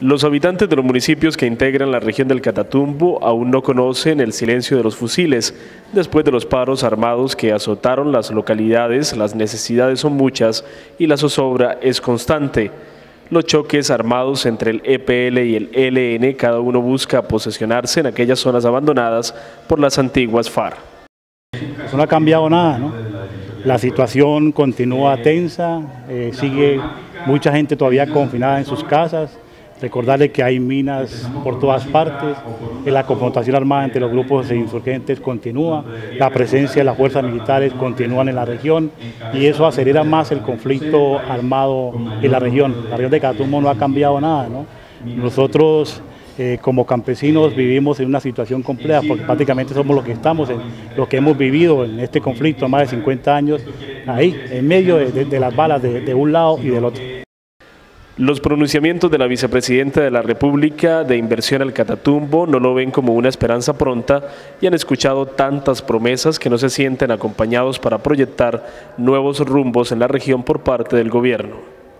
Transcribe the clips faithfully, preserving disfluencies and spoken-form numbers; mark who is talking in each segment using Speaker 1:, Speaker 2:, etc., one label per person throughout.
Speaker 1: Los habitantes de los municipios que integran la región del Catatumbo aún no conocen el silencio de los fusiles. Después de los paros armados que azotaron las localidades, las necesidades son muchas y la zozobra es constante. Los choques armados entre el E P L y el E L N, cada uno busca posesionarse en aquellas zonas abandonadas por las antiguas FARC.
Speaker 2: Eso no ha cambiado nada, ¿no? La situación continúa tensa, eh, sigue mucha gente todavía confinada en sus casas. Recordarle que hay minas por todas partes, que la confrontación armada entre los grupos de insurgentes continúa, la presencia de las fuerzas militares continúan en la región y eso acelera más el conflicto armado en la región. La región de Catatumbo no ha cambiado nada, ¿no? Nosotros eh, como campesinos vivimos en una situación compleja porque prácticamente somos los que estamos, en, los que hemos vivido en este conflicto más de cincuenta años, ahí, en medio de, de, de las balas de, de un lado y del otro.
Speaker 1: Los pronunciamientos de la vicepresidenta de la República de Inversión al Catatumbo no lo ven como una esperanza pronta y han escuchado tantas promesas que no se sienten acompañados para proyectar nuevos rumbos en la región por parte del gobierno.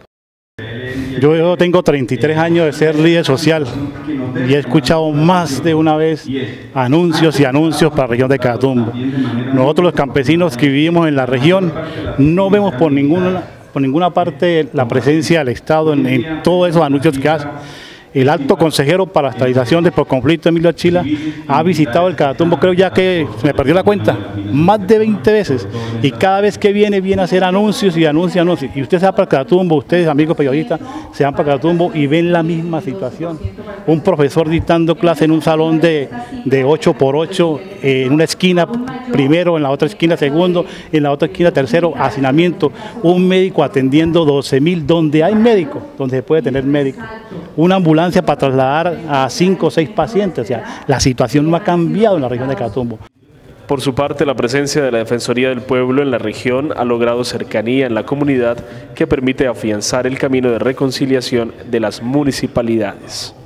Speaker 2: Yo, yo tengo treinta y tres años de ser líder social y he escuchado más de una vez anuncios y anuncios para la región de Catatumbo. Nosotros los campesinos que vivimos en la región no vemos por ninguna por ninguna parte la presencia del Estado en, en todos esos anuncios que hace. El alto consejero para la estabilización del conflicto, Emilio Archila, ha visitado el Catatumbo, creo ya que se me perdió la cuenta, más de veinte veces. Y cada vez que viene, viene a hacer anuncios y anuncios y anuncios. Y usted se va para el Catatumbo, ustedes, amigos periodistas, se van para el Catatumbo y ven la misma situación. Un profesor dictando clase en un salón de, de ocho por ocho, eh, en una esquina primero, en la otra esquina segundo, en la otra esquina tercero, hacinamiento. Un médico atendiendo doce mil, donde hay médico, donde se puede tener médico. Una ambulancia para trasladar a cinco o seis pacientes. O sea, la situación no ha cambiado en la región de Catatumbo.
Speaker 1: Por su parte, la presencia de la Defensoría del Pueblo en la región ha logrado cercanía en la comunidad que permite afianzar el camino de reconciliación de las municipalidades.